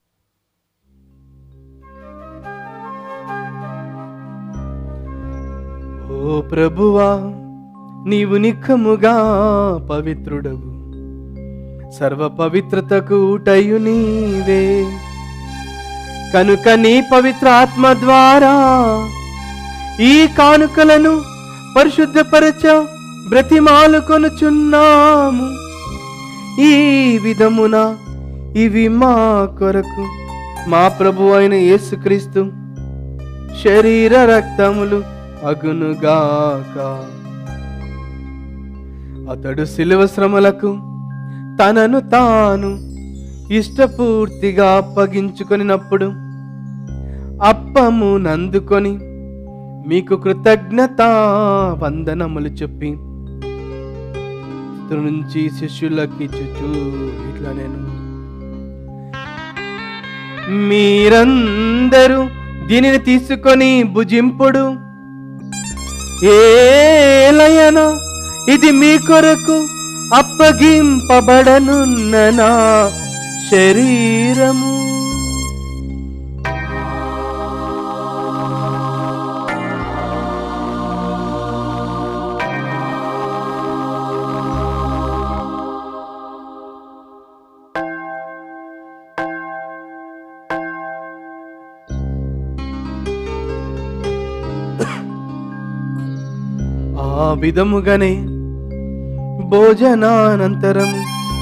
ఓ ప్రభువా, నీవు నిఖముగా పవిత్రుడవు, సర్వ పవిత్రతకు ఊటయు నీవే. కనుక నీ పవిత్ర ఆత్మ ద్వారా ఈ కానుకలను పరిశుద్ధపరచ బ్రతిమాలు కొనుచున్నాము. ఈ విధమున ఇవి మా కొరకు మా ప్రభు అయిన యేసుక్రీస్తు శరీర రక్తములు అగునుగాక. అతడు శిలువ శ్రమలకు తనను తాను ఇష్టపూర్తిగా అప్పగించుకొనినప్పుడు అప్పము నందుకొని మీకు కృతజ్ఞత వందనములు చెప్పి నుంచి శిష్యులకి చుచూ ఇట్లా నేను, మీరందరూ దీనిని తీసుకొని భుజింపుడు. ఏలయనా ఇది మీ కొరకు అప్పగింపబడనున్న నా శరీరము. ఆ విధముగానే భోజనానంతరం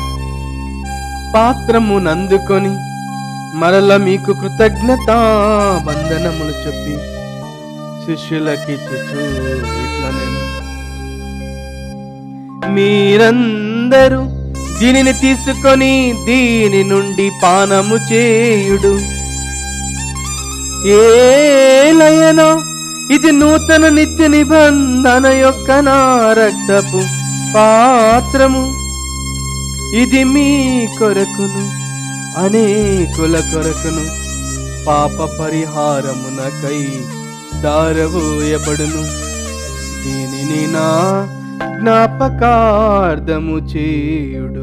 పాత్రము నందుకొని మరల మీకు కృతజ్ఞత వందనములు చెప్పి శిష్యులకి ఇచ్చుచు ఇట్లా నేను, మీరందరూ దీనిని తీసుకొని దీని నుండి పానము చేయుడు. ఏలయనా ఇది నూతన నిత్య నిబంధన యొక్క నా రక్తపు పాత్రము. ఇది మీ కొరకును అనేకుల కొరకును పాప పరిహారమునకై దారవోయబడును. దీనిని నా జ్ఞాపకార్థము చేయుడు.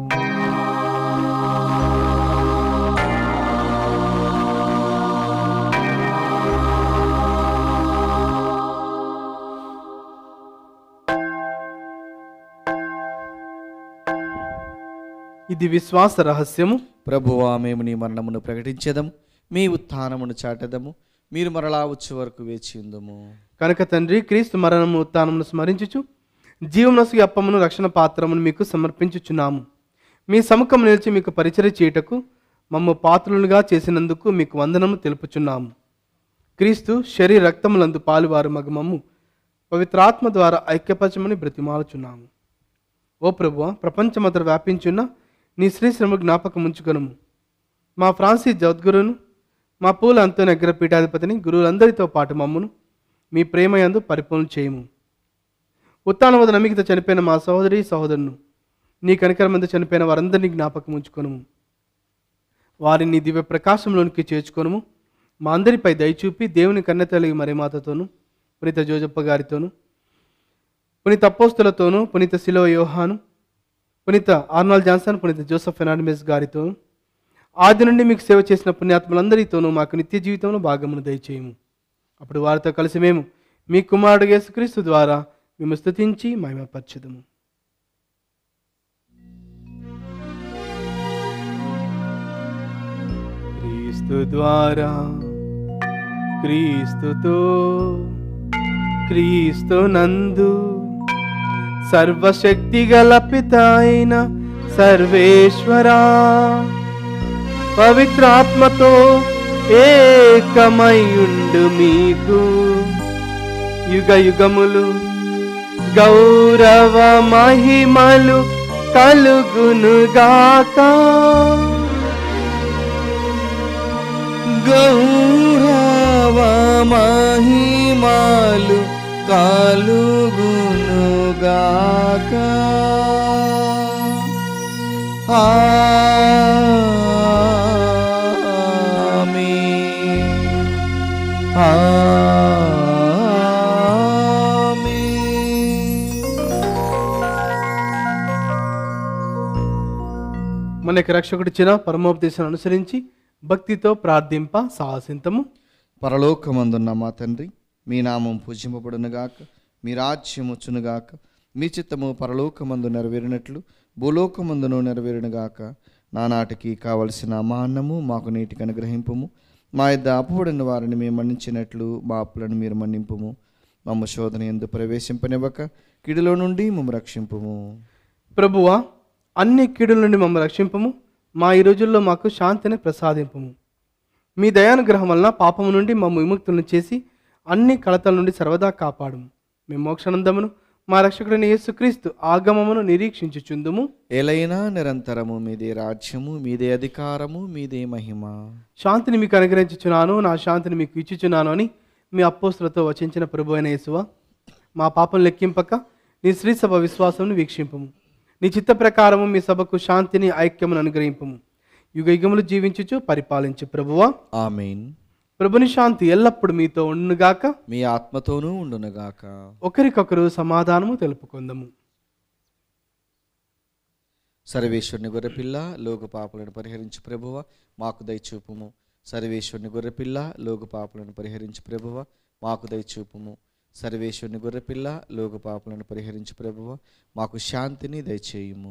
ఇది విశ్వాస రహస్యము. ప్రభువా, మేము నీ మరణమును ప్రకటించేదము, మీ ఉత్థానమును చాటెదము. మీరు మరలా వచ్చే వరకు వేచి ఉందము. కనుక తండ్రి, క్రీస్తు మరణము ఉత్థానమును స్మరించుచు జీవనసు అప్పమును రక్షణ పాత్రమును మీకు సమర్పించుచున్నాము. మీ సముఖం నిలిచి మీకు పరిచర్య చేయుటకు మమ్ము పాత్రులుగా చేసినందుకు మీకు వందనము తెలుపుచున్నాము. క్రీస్తు శరీర రక్తములందు పాలువారు మగ మమ్ము పవిత్రాత్మ ద్వారా ఐక్యపరచమని బ్రతిమాలుచున్నాము. ఓ ప్రభువా, ప్రపంచమంతట వ్యాపించున్న నీ శ్రీశ్రమ జ్ఞాపకం ఉంచుకొనుము. మా ఫ్రాన్సిస్ జగద్గురును, మా పూల అంతోని అగ్ర పీఠాధిపతిని, గురువులందరితో పాటు మమ్మును మీ ప్రేమయందు పరిపూర్ణ చేయము. ఉత్తాన వద నమ్మికతో చనిపోయిన మా సహోదరి సహోదరును, నీ కనికరమందు చనిపోయిన వారందరినీ జ్ఞాపకం ఉంచుకొనుము. వారిని దివ్య ప్రకాశంలోనికి చేర్చుకొనుము. మా అందరిపై దయచూపి దేవుని కన్నెతల్లి మరిమాతతోను, పునీత జోజప్ప గారితోను, పునీత అపోస్తులతోనూ, పునీత శిలో యోహాను, పునీత ఆర్నాల్డ్ జాన్సన్, పునీత జోసెఫ్ ఫెర్నాండెస్ గారితోనూ, ఆది నుండి మీకు సేవ చేసిన పుణ్యాత్ములందరితోనూ మాకు నిత్య జీవితంలో భాగమును దయచేయము. అప్పుడు వారితో కలిసి మేము మీ కుమారుడు యేసుక్రీస్తు ద్వారా మేము స్తుతించి మహిమపరచెదము. క్రీస్తు ద్వారా, క్రీస్తుతో, క్రీస్తు నందు సర్వశక్తి గల పిత అయిన సర్వేశ్వరా, పవిత్రాత్మతో ఏకమయుండు మీకు యుగ యుగములు గౌరవ మహిమలు కలుగునుగాక. గౌరవ మహిమలు కలుగునుగాక. ఆమేన్. మనకి రక్షకుడిచ్చిన పరమోపదేశాన్ని అనుసరించి భక్తితో ప్రార్థింప సాహసింతము. పరలోకమందున్న మా తండ్రి, మీ నామం పూజింపబడునుగాక, మీ రాజ్యం వచ్చునుగాక, మీ చిత్తము పరలోకమందు నెరవేరినట్లు భూలోకమందును నెరవేరునుగాక. నానాటికి కావలసిన మా అన్నము మాకు నీటికి అనుగ్రహింపుము. మా యొద్ద అప్పుబడిన వారిని మేము మన్నించినట్లు మా అప్పులను మీరు మన్నింపుము. మమ్మ శోధన యందు ప్రవేశింపనివ్వక కీడులో నుండి మమ్మ రక్షింపుము. ప్రభువా, అన్ని కీడుల నుండి మమ్మల్ని రక్షింపము. మా ఈ రోజుల్లో మాకు శాంతిని ప్రసాదింపము. మీ దయానుగ్రహం వలన పాపము నుండి మమ్మ విముక్తులను చేసి అన్ని కలతల నుండి సర్వదా కాపాడము. మేము మోక్షానందమును మా రక్షకుడైన యేసుక్రీస్తు ఆగమమును నిరీక్షించుచుందుము. ఎలైనా నిరంతరము మీదే రాజ్యము, మీదే అధికారము, మీదే మహిమ. శాంతిని మీకు అనుగ్రహించుచున్నాను, నా శాంతిని మీకు ఇచ్చుచున్నాను అని మీ అపోస్తులతో వచించిన ప్రభు అయిన యేసువా, మా పాపం లెక్కింపక నీ శ్రీ సభ విశ్వాసమును వీక్షింపము. నీ చిత్త ప్రకారము మీ సభకు శాంతిని ఐక్యమును అనుగ్రహింపము. యుగ యుగములు జీవించుచు పరిపాలించు ప్రభువా. ఆమేన్. ప్రభుని శాంతి ఎల్లప్పుడు మీతో ఉండుగాక, మీ ఆత్మతోనూ ఉండునుగాక. ఒకరికొకరు సమాధానము తెలుపుకుందము. సర్వేశ్వరుని గొర్రెపిల్ల లోక పాపలను పరిహరించు ప్రభువ మాకు దయచూపుము. సర్వేశ్వరుని గొర్రెపిల్ల లోక పాపలను పరిహరించు ప్రభువ మాకు దయచూపుము. సర్వేశ్వరుని గొర్రెపిల్ల లోక పాపలను పరిహరించు ప్రభువ మాకు శాంతిని దయచేయుము.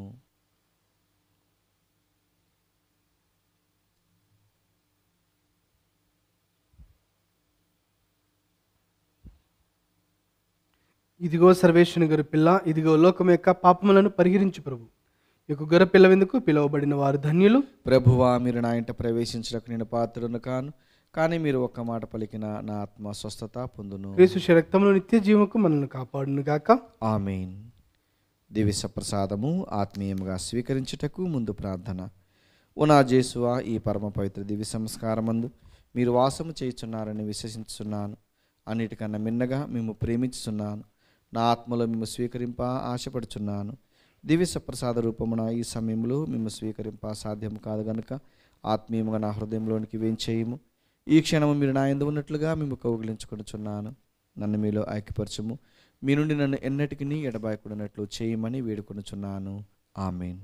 ఇదిగో సర్వేశ్వరుని గొర్రెపిల్ల, ఇదిగో లోకం యొక్క పాపములను పరిహరించు ప్రభు. ఈ యొక్క గొర్రెపిల్ల విందుకు పిలువబడిన వారు ధన్యులు. ప్రభువా, మీరు నా ఇంట ప్రవేశించడానికి నేను పాత్రుడను కాను, కానీ మీరు ఒక్క మాట పలికిన నా ఆత్మ స్వస్థత పొందును. యేసు రక్తమును నిత్య జీవముకు మనల్ని కాపాడును గాక. ఆమేన్. దివ్య ప్రసాదము ఆత్మీయముగా స్వీకరించుటకు ముందు ప్రార్థన. ఓ నా జేసువా, ఈ పరమ పవిత్ర దివ్య సంస్కారమందు మీరు వాసము చేయుచున్నారని విశ్వసించుచున్నాను. అన్నిటికన్నా మిన్నగా మేము ప్రేమించుచున్నాను. నా ఆత్మలో మేము స్వీకరింప ఆశపడుచున్నాను. దివ్య ప్రసాద రూపమున ఈ సమయంలో మేము స్వీకరింప సాధ్యం కాదు గనుక ఆత్మీయముగా నా హృదయంలోనికి వేంచేయము. ఈ క్షణము మీరు నా యందు ఉన్నట్లుగా మేము కౌగిలించుకొనుచున్నాను. నన్ను మీలో ఐక్యపరచుము. మీ నుండి నన్ను ఎన్నటికీ ఎడబాయకుడినట్లు చేయమని వేడుకొనుచున్నాను. ఆమేన్.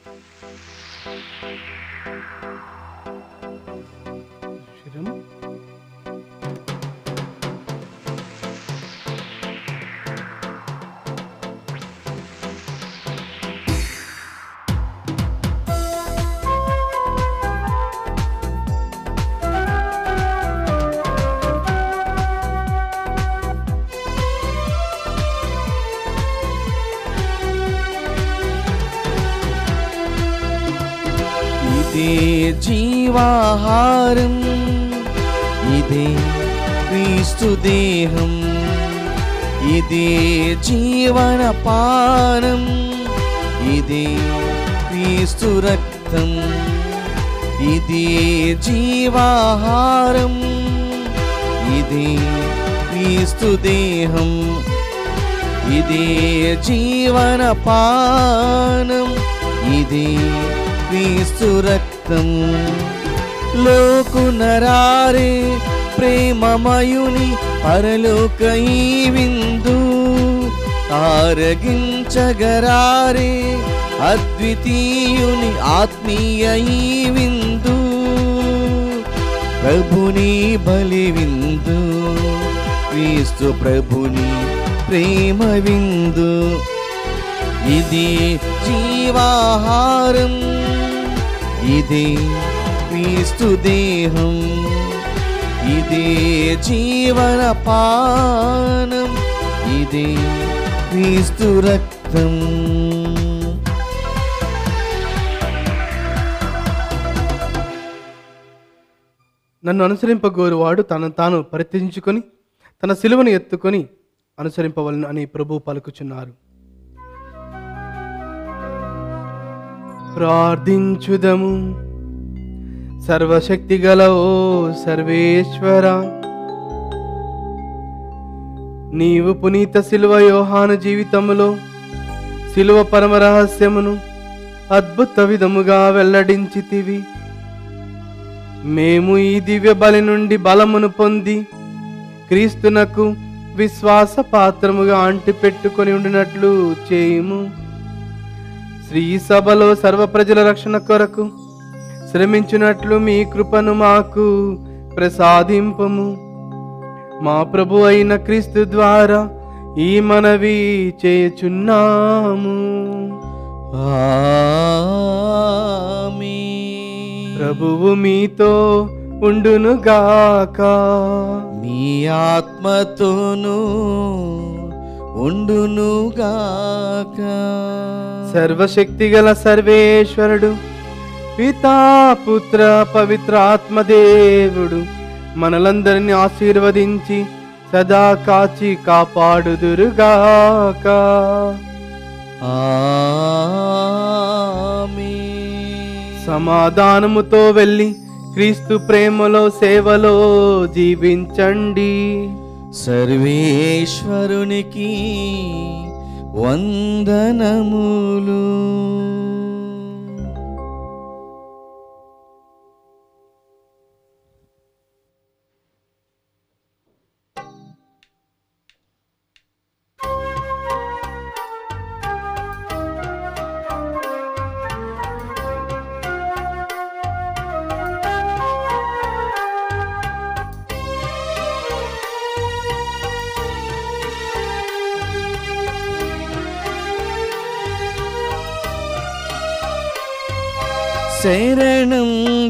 ఇదే జీవాహారం, ఇదే క్రీస్తు దేహం, ఇదే జీవన పానం, ఇదే క్రీస్తు రక్తం. ఇదే జీవాహారం, ఇదే క్రీస్తు దేహం, ఇదే జీవన పానం, ఇదే క్రీస్తు రక్తం. లోకునరారే ప్రేమమయుని పరలోక ఈ విందు, ఆరగించగరారే అద్వితీయుని ఆత్మీయ ఈ విందు. ప్రభుని బలి విందు, క్రీస్తు ప్రభుని ప్రేమ విందు. ఇది జీవాహారం, ఇదే క్రీస్తు దేహం, ఇదే జీవన పానం, ఇదే క్రీస్తు రక్తం. నన్ను అనుసరింపగోరువాడు తనను తాను పరిత్యజించుకొని తన సిలువను ఎత్తుకొని అనుసరింపవలను అని ప్రభువు పలుకుచున్నారు. ప్రార్థించుదము. సర్వశక్తి గల ఓ సర్వేశ్వర, నీవు పునీత సిలువ యోహాను జీవితములో సిలువ పరమ రహస్యమును అద్భుత విధముగా వెల్లడించితివి. మేము ఈ దివ్య బలి నుండి బలమును పొంది క్రీస్తునకు విశ్వాస పాత్రముగా అంటి పెట్టుకొని ఉండినట్లు చేయుము. శ్రీ సభలో సర్వ ప్రజల రక్షణ కొరకు శ్రమించున్నట్లు మీ కృపను మాకు ప్రసాదింపము. మా ప్రభు అయిన క్రీస్తు ద్వారా ఈ మనవి చేయుచున్నాము. ఆమేన్. ప్రభువు మీతో ఉండునుగాక. మీ ఆత్మతోనూ ఉండునుగాక. సర్వశక్తిగల సర్వేశ్వరుడు పితా పుత్ర పవిత్ర ఆత్మదేవుడు మనలందరినీ ఆశీర్వదించి సదా కాచి కాపాడుదురుగాక. ఆమేన్. సమాధానముతో వెళ్ళి క్రీస్తు ప్రేమలో సేవలో జీవించండి. సర్వేశ్వరునికి వందనములు. శరణం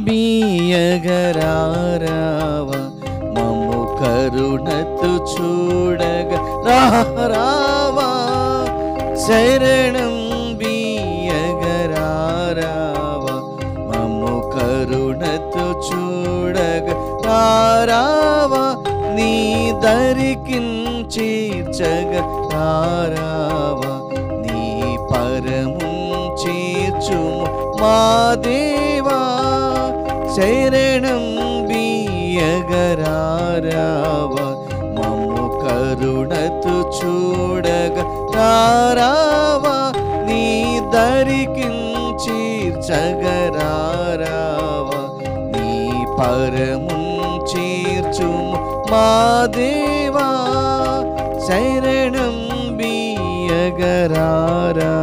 బియగరారావ మమ్ము కరుణతో చూడగ రారావా. శరణం బియగరారావ మమ్ము కరుణతో చూడగ రారావా. నీ దరికిన్ చేర్చగ రారావా. నీ పరము చేర్చుము మా దేవా. శరణం బియగరారావ మమ్ము కరుణతో చూడగ రారావా. నీ దరికిన్ చేర్చగరారావా. నీ పరము చేర్చుము మా దేవా. శరణం బియగరారా.